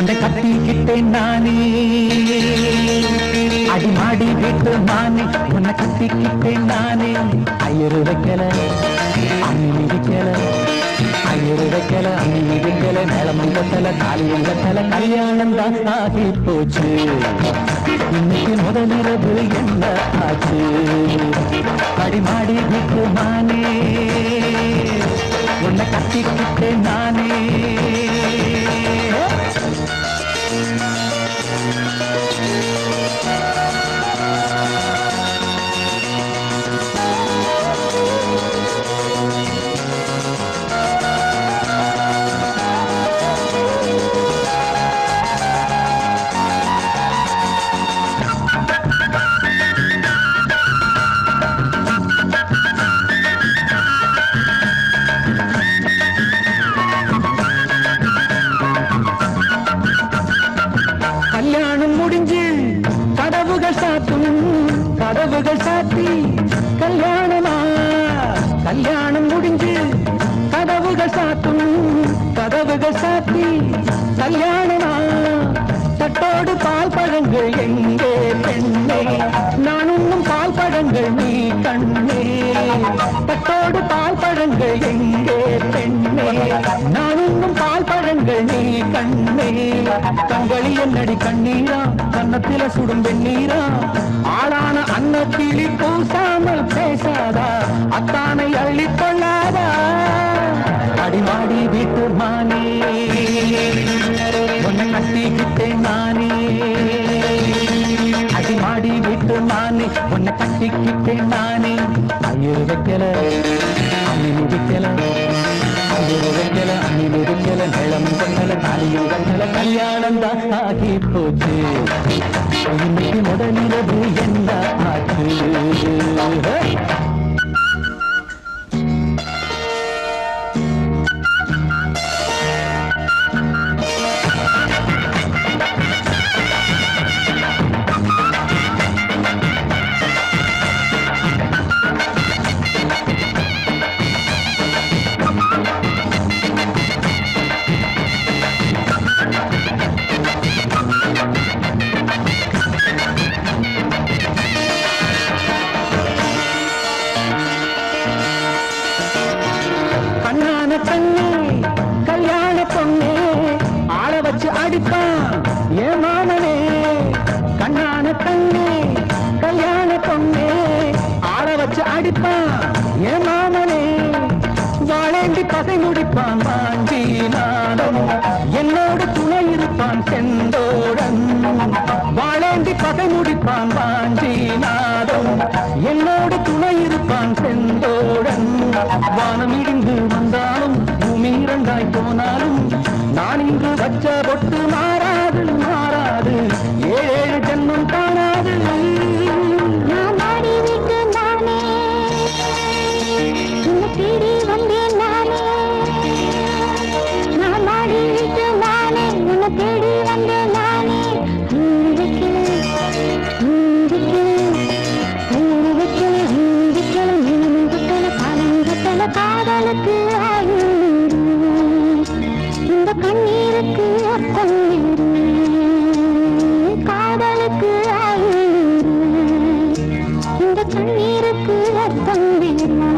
உன்னை கட்டிக்கிட்டேன் நானே அடிமாடி வீட்டு மானே உன்னை கட்டிக்கிட்டேன் நானே ஐயரு வைக்கல அம்மி மிதிக்கல ஐயரு வைக்கல அம்மி மிதிக்கல மேளமங்கத்தல தாலியங்கத்தல கல்யாணம் தான் ஆகி போச்சு இன்னைக்கு முதலிரவு என்ன ஆச்சு அடிமாடி வீட்டு மானே உன்னை கட்டிக்கிட்டேன் நானே கல்யாணம் முடிஞ்சு கதவுகள் சாத்தும் கதவுகள் சாத்தி கல்யாணமா கல்யாணம் முடிஞ்சு கதவுகள் சாத்தும் கதவுகள் சாத்தி கல்யாணமா தட்டோடு பால் பழங்கள் எங்கே பெண்ணே நான் உண்ணும் பால் பழங்கள் நீ கண்ணே தட்டோடு பால் பழங்கள் எங்கே பெண்ணே நான் உண்ணும் பால் பழங்கள் நீ கண்ணே கண்களி என்னடி கண்ணீரா கன்னத்தில சுடும் வெண்ணீரா ஆளான அன்னக்கிளி பூசாமல் பேசாதா அத்தானை அள்ளிக் கொள்ளாதா அடிமாடி வீட்டு மானே உன்னை கட்டிக்கிட்டேன் நானே அடிமாடி வீட்டு மானே உன்னை கட்டிக்கிட்டேன் நானே ஐயரு வைக்கல அம்மி மிதிக்கல ஐயரு வைக்கல அம்மி மிதிக்கல மேளம் கொண்டல தாலியும் கண்டல கல்யாணம் தான் ஆகி போச்சு இன்னைக்கு முதலிரவு என்ன ஆச்சு கல்யாண பொண்ணே ஆள வச்சு அடிப்பான் ஏ மாமனே கண்ணான கண்ணே கல்யாண பொண்ணே ஆள வச்சு அடிப்பான் ஏ மாமனே வாழேண்டி பகை முடிப்பான் வாஞ்சி நாடம் என்னோடு துணை இருப்பான் செந்தோடன் வாழேண்டி பகை முடிப்பான் வாஞ்சி நாடம் என்னோடு துணை இருப்பான் செந்தோடன் வானம் இடிந்து வந்தாலும் பூமி இரண்டாய் போனாலும் நான் இங்கு வச்ச பொட்டு மாறாது மாறாது ஏழு ஜென்மம் காணாது நான் மாடி விட்டு நானே உன்னை தேடி வந்தேன் நானே நான் மாடி விட்டு நானே உன்னை தேடி வந்தேன் நானே காதலுக்கு இந்த கண்ணீருக்கு அர்த்தம் காதலுக்கு இந்த கண்ணீருக்கு அர்த்தம்